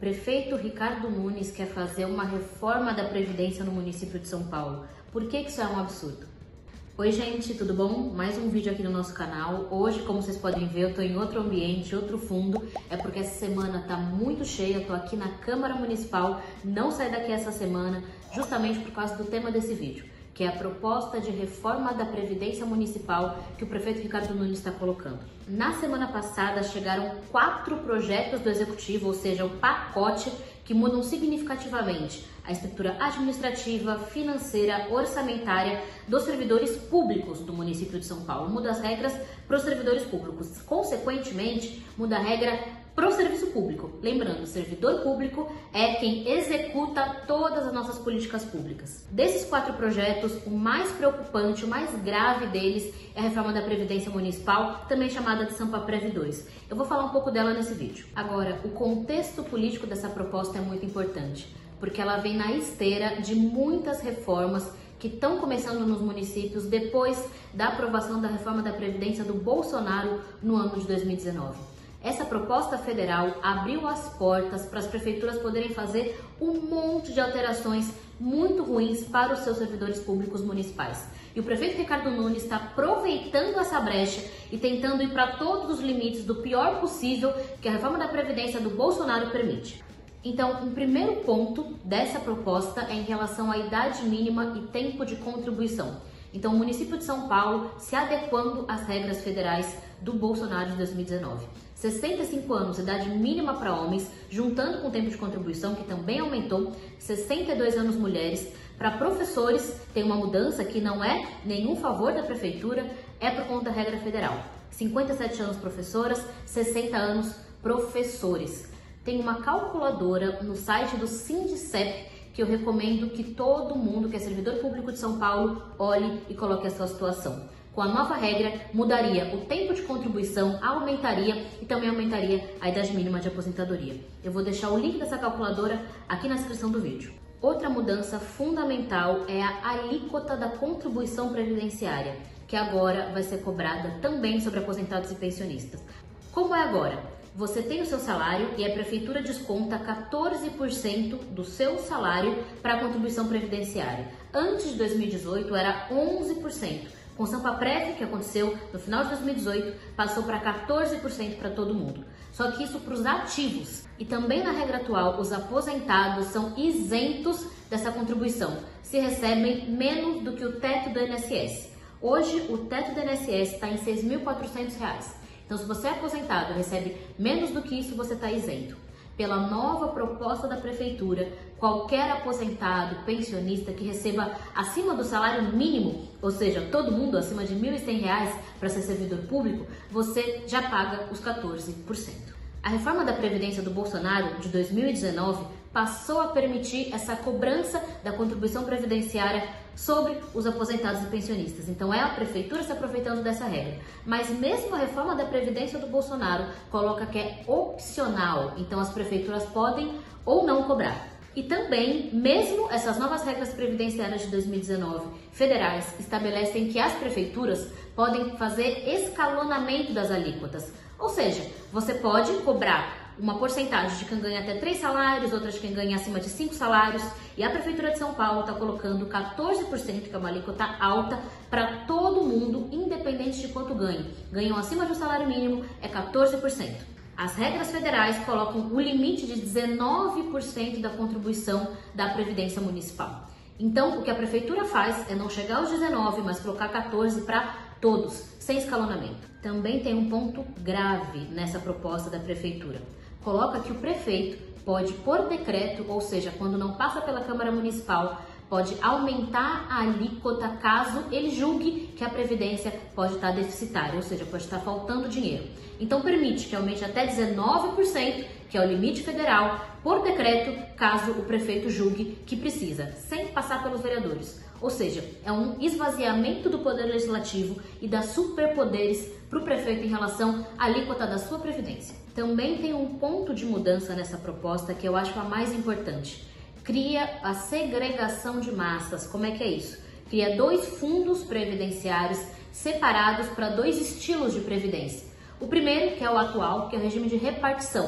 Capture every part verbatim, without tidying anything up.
prefeito Ricardo Nunes quer fazer uma reforma da Previdência no município de São Paulo. Por que isso é um absurdo? Oi gente, tudo bom? Mais um vídeo aqui no nosso canal. Hoje, como vocês podem ver, eu tô em outro ambiente, outro fundo. É porque essa semana tá muito cheia, eu tô aqui na Câmara Municipal, não saí daqui essa semana, justamente por causa do tema desse vídeo, que é a proposta de reforma da Previdência Municipal que o prefeito Ricardo Nunes está colocando. Na semana passada chegaram quatro projetos do Executivo, ou seja, um pacote que mudam significativamente a estrutura administrativa, financeira, orçamentária dos servidores públicos do município de São Paulo. Muda as regras para os servidores públicos. Consequentemente, muda a regra para o serviço público. Lembrando, o servidor público é quem executa todas as nossas políticas públicas. Desses quatro projetos, o mais preocupante, o mais grave deles é a reforma da Previdência Municipal, também chamada de Sampaprev dois. Eu vou falar um pouco dela nesse vídeo. Agora, o contexto político dessa proposta é muito importante, porque ela vem na esteira de muitas reformas que estão começando nos municípios depois da aprovação da reforma da Previdência do Bolsonaro no ano de dois mil e dezenove. Essa proposta federal abriu as portas para as prefeituras poderem fazer um monte de alterações muito ruins para os seus servidores públicos municipais. E o prefeito Ricardo Nunes está aproveitando essa brecha e tentando ir para todos os limites do pior possível que a reforma da Previdência do Bolsonaro permite. Então, um primeiro ponto dessa proposta é em relação à idade mínima e tempo de contribuição. Então, o município de São Paulo se adequando às regras federais do Bolsonaro de dois mil e dezenove. sessenta e cinco anos, idade mínima para homens, juntando com o tempo de contribuição, que também aumentou, sessenta e dois anos mulheres. Para professores, tem uma mudança que não é nenhum favor da prefeitura, é por conta da regra federal. cinquenta e sete anos professoras, sessenta anos professores. Tem uma calculadora no site do Sindicep que eu recomendo que todo mundo que é servidor público de São Paulo olhe e coloque a sua situação. Com a nova regra, mudaria o tempo de contribuição, aumentaria e também aumentaria a idade mínima de aposentadoria. Eu vou deixar o link dessa calculadora aqui na descrição do vídeo. Outra mudança fundamental é a alíquota da contribuição previdenciária, que agora vai ser cobrada também sobre aposentados e pensionistas. Como é agora? Você tem o seu salário e a prefeitura desconta quatorze por cento do seu salário para a contribuição previdenciária. Antes de dois mil e dezoito era onze por cento. Com o Sampaprev, que aconteceu no final de dois mil e dezoito, passou para quatorze por cento para todo mundo. Só que isso para os ativos. E também na regra atual, os aposentados são isentos dessa contribuição, se recebem menos do que o teto do I N S S. Hoje, o teto do I N S S está em seis mil e quatrocentos reais. Então, se você é aposentado e recebe menos do que isso, você está isento. Pela nova proposta da prefeitura, qualquer aposentado, pensionista que receba acima do salário mínimo, ou seja, todo mundo acima de mil e cem reais para ser servidor público, você já paga os quatorze por cento. A reforma da Previdência do Bolsonaro de dois mil e dezenove passou a permitir essa cobrança da contribuição previdenciária sobre os aposentados e pensionistas. Então é a prefeitura se aproveitando dessa regra. Mas mesmo a reforma da Previdência do Bolsonaro coloca que é opcional, então as prefeituras podem ou não cobrar. E também, mesmo essas novas regras previdenciárias de dois mil e dezenove federais estabelecem que as prefeituras podem fazer escalonamento das alíquotas. Ou seja, você pode cobrar uma porcentagem de quem ganha até três salários, outra de quem ganha acima de cinco salários, e a Prefeitura de São Paulo está colocando quatorze por cento, que é uma alíquota alta, para todo mundo, independente de quanto ganha. Ganham acima de um salário mínimo, é quatorze por cento. As regras federais colocam o limite de dezenove por cento da contribuição da Previdência Municipal. Então, o que a Prefeitura faz é não chegar aos dezenove, mas colocar quatorze para todos, sem escalonamento. Também tem um ponto grave nessa proposta da Prefeitura. Coloca que o prefeito pode, por decreto, ou seja, quando não passa pela Câmara Municipal, pode aumentar a alíquota caso ele julgue que a Previdência pode estar deficitária, ou seja, pode estar faltando dinheiro. Então permite que aumente até dezenove por cento, que é o limite federal, por decreto, caso o prefeito julgue que precisa, sem passar pelos vereadores. Ou seja, é um esvaziamento do poder legislativo e dar superpoderes para o prefeito em relação à alíquota da sua previdência. Também tem um ponto de mudança nessa proposta que eu acho a mais importante. Cria a segregação de massas. Como é que é isso? Cria dois fundos previdenciários separados para dois estilos de previdência. O primeiro, que é o atual, que é o regime de repartição,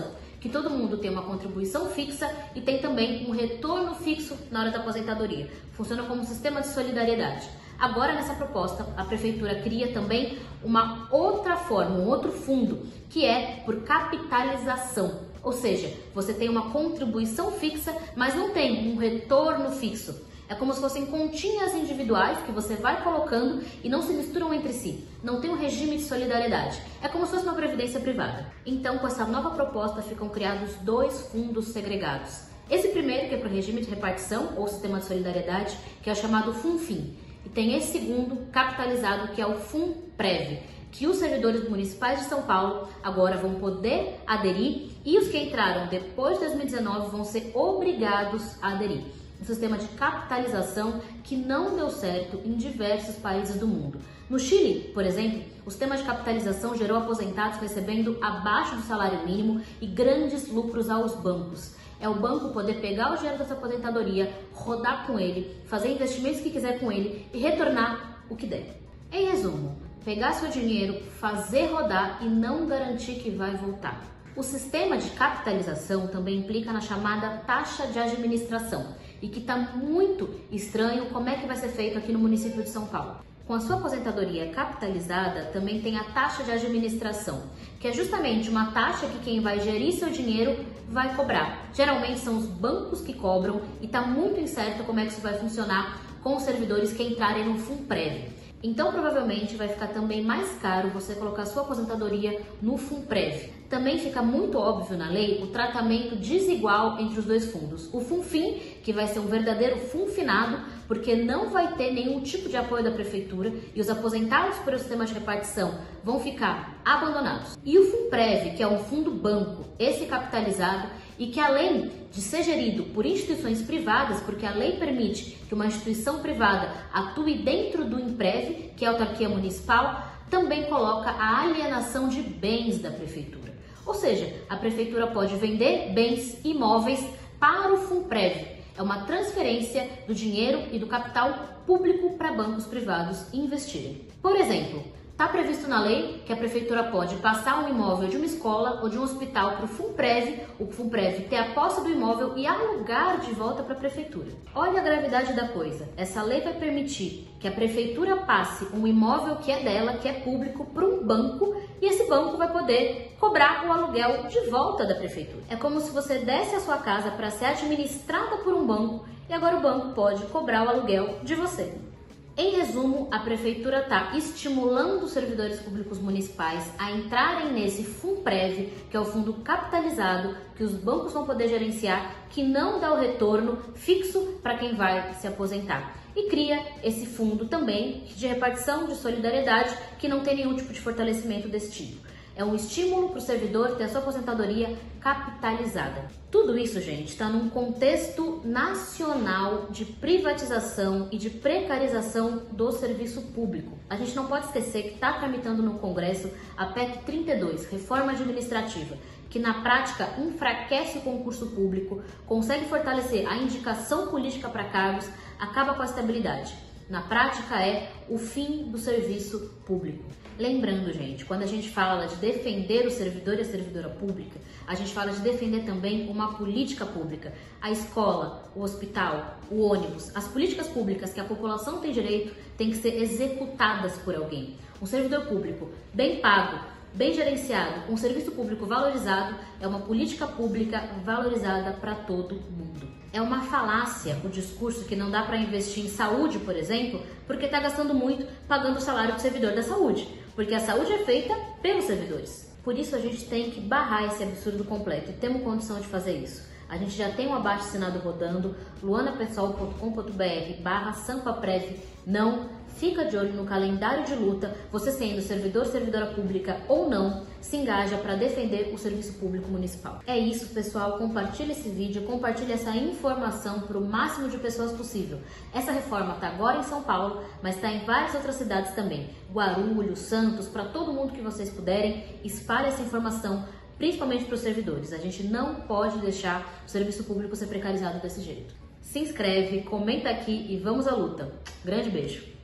que todo mundo tem uma contribuição fixa e tem também um retorno fixo na hora da aposentadoria. Funciona como um sistema de solidariedade. Agora, nessa proposta, a Prefeitura cria também uma outra forma, um outro fundo, que é por capitalização. Ou seja, você tem uma contribuição fixa, mas não tem um retorno fixo. É como se fossem continhas individuais que você vai colocando e não se misturam entre si. Não tem um regime de solidariedade. É como se fosse uma previdência privada. Então, com essa nova proposta, ficam criados dois fundos segregados. Esse primeiro, que é para o regime de repartição ou sistema de solidariedade, que é o chamado Funfin. E tem esse segundo, capitalizado, que é o Funprev, que os servidores municipais de São Paulo agora vão poder aderir e os que entraram depois de dois mil e dezenove vão ser obrigados a aderir. Um sistema de capitalização que não deu certo em diversos países do mundo. No Chile, por exemplo, o sistema de capitalização gerou aposentados recebendo abaixo do salário mínimo e grandes lucros aos bancos. É o banco poder pegar o dinheiro dessa aposentadoria, rodar com ele, fazer investimentos que quiser com ele e retornar o que der. Em resumo, pegar seu dinheiro, fazer rodar e não garantir que vai voltar. O sistema de capitalização também implica na chamada taxa de administração e que está muito estranho como é que vai ser feito aqui no município de São Paulo. Com a sua aposentadoria capitalizada, também tem a taxa de administração, que é justamente uma taxa que quem vai gerir seu dinheiro vai cobrar. Geralmente são os bancos que cobram e está muito incerto como é que isso vai funcionar com os servidores que entrarem no Funprev. Então, provavelmente, vai ficar também mais caro você colocar sua aposentadoria no Funprev. Também fica muito óbvio na lei o tratamento desigual entre os dois fundos. O Funfin, que vai ser um verdadeiro funfinado, porque não vai ter nenhum tipo de apoio da prefeitura e os aposentados pelo sistema de repartição vão ficar abandonados. E o Funprev, que é um fundo banco, esse capitalizado, e que além de ser gerido por instituições privadas, porque a lei permite que uma instituição privada atue dentro do Imprev, que é a autarquia municipal, também coloca a alienação de bens da prefeitura. Ou seja, a prefeitura pode vender bens imóveis para o Funprev. É uma transferência do dinheiro e do capital público para bancos privados investirem. Por exemplo, está previsto na lei que a prefeitura pode passar um imóvel de uma escola ou de um hospital para o Funprev, o Funprev ter a posse do imóvel e alugar de volta para a prefeitura. Olha a gravidade da coisa. Essa lei vai permitir que a prefeitura passe um imóvel que é dela, que é público, para um banco e esse banco vai poder cobrar o aluguel de volta da prefeitura. É como se você desse a sua casa para ser administrada por um banco e agora o banco pode cobrar o aluguel de você. Em resumo, a prefeitura está estimulando os servidores públicos municipais a entrarem nesse Funprev, que é o fundo capitalizado que os bancos vão poder gerenciar, que não dá o retorno fixo para quem vai se aposentar. E cria esse fundo também de repartição de solidariedade que não tem nenhum tipo de fortalecimento desse tipo. É um estímulo para o servidor ter a sua aposentadoria capitalizada. Tudo isso, gente, está num contexto nacional de privatização e de precarização do serviço público. A gente não pode esquecer que está tramitando no Congresso a P E C trinta e dois, Reforma Administrativa, que na prática enfraquece o concurso público, consegue fortalecer a indicação política para cargos, acaba com a estabilidade. Na prática é o fim do serviço público. Lembrando, gente, quando a gente fala de defender o servidor e a servidora pública, a gente fala de defender também uma política pública. A escola, o hospital, o ônibus, as políticas públicas que a população tem direito têm que ser executadas por alguém. Um servidor público bem pago, bem gerenciado, um serviço público valorizado é uma política pública valorizada para todo mundo. É uma falácia o discurso que não dá para investir em saúde, por exemplo, porque está gastando muito pagando o salário do servidor da saúde, porque a saúde é feita pelos servidores. Por isso a gente tem que barrar esse absurdo completo e temos condição de fazer isso. A gente já tem um abaixo-assinado rodando, luanapessoal ponto com ponto br barra sampaprev não. Fica de olho no calendário de luta, você sendo servidor, servidora pública ou não, se engaja para defender o serviço público municipal. É isso, pessoal, compartilhe esse vídeo, compartilhe essa informação para o máximo de pessoas possível. Essa reforma está agora em São Paulo, mas está em várias outras cidades também. Guarulhos, Santos, para todo mundo que vocês puderem, espalhe essa informação, principalmente para os servidores. A gente não pode deixar o serviço público ser precarizado desse jeito. Se inscreve, comenta aqui e vamos à luta. Grande beijo!